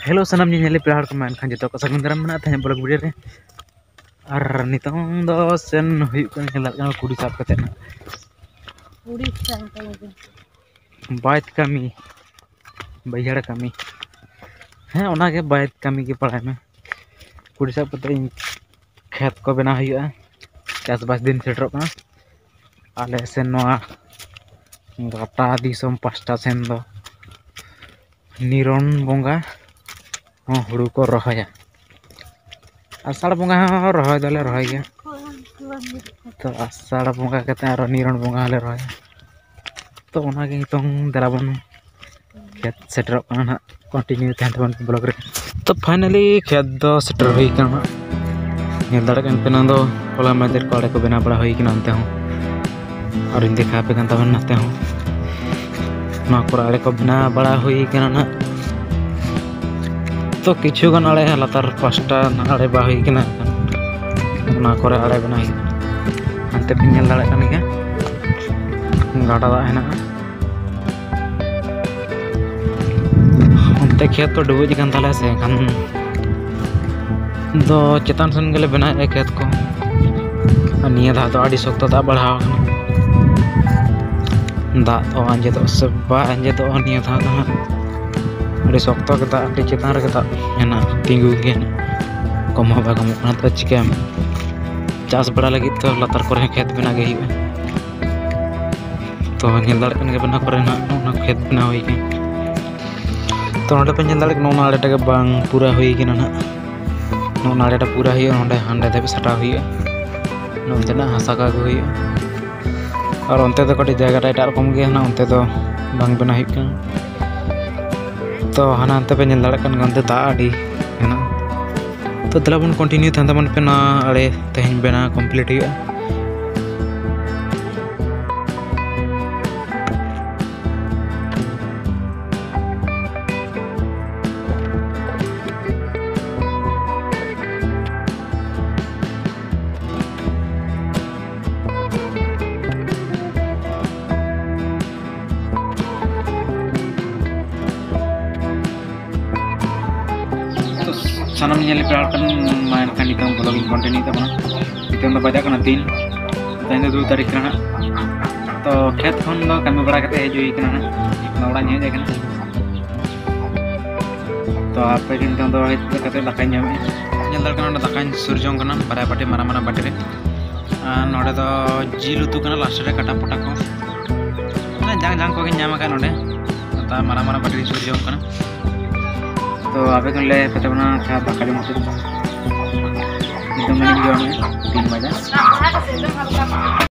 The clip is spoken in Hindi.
हेलो सनम ᱧᱮᱧᱮᱞ पेड़ को मान खान जो को सगुन दाराम मना थे ब्लॉग वीडियो रे और नितों दो सेन हुई को नेलात का कुड़ी साफ कते ना कुड़ी साफ कते बात कमी बैयाड़ कमी हैं ओना के बात कमी के पढ़ाई में कुड़ी साफ कते खेत को बना हुआ चास बास दिन सेटरो का आले सेन नोआ गाटा दिसम पास्टा सेन दो निरन बोंगा हुड़ू को रहाया आषाढ़ बंगा रहा दले रहा तो आषाढ़ बंगा के निरण बंगा ले रहा तो दराबन खेत सेटर कंटिन्यू तहन ब्लॉग रे तो फाइनली खेत दो सेटर हुई दाड़ा दो होला मजर को आड़े को बना बड़ा हुई अंते हूँ और इन देखा पे नाते हूँ आड़े को बना बड़ा हुई ना तो किछु गन आड़े लातार पास्टा आड़े बा हुई आड़े बना अंते पे नेल दाड़े कान गया गाड़ा दा हेना अंते खेत तो डुबुज कान ताले से खान दो चेतान सन गेले बना खेत को निया दा तो आड़ी सख्त दा बढ़ाव दा तो अंजेद से बा अंजेद निया दा अड़ी सख्त के अड़ी चेतान रे हेना तिंगू के कम बा कम तो चिका चास बड़ा लगी तो लातार को खेत बना गई तो नेल दाड़े के बना को खेत बना हुई तो नोडे पे नेल दाड़े नोना आड़ेटा के बांग पूरा हुई ना नोना आड़ेटा पूरा हुई नोडे हांडे धाबी सटा हुई नोंते ना हासा का हुई और अंते तो कटी जगह एटा रकम गया ना अंते तो बांग बना हुई तो हाना अंते पे नेल दाड़े कान गंते दा आड़ी हेना तो दला बन कंटिन्यू थान तमन पे ना आड़े तेहन बेना कंप्लीट हुआ सनम पेड़ मायन ब्लॉगिंग कंटिन्यू नितों बजा 3 तेज 2 तारीख तो खेत खन कमी बड़ा हजना ओड़ा हेज तो आपे नितों दाका दाका सुरजों बारे बाटी मारा मारा बाटी नोड़े जिल उतु लास्ट रे काटा पटा को जांग जांग को नोड़े मारा मारा बाटी सुरजों तो आप ले दाका जम 3 बजे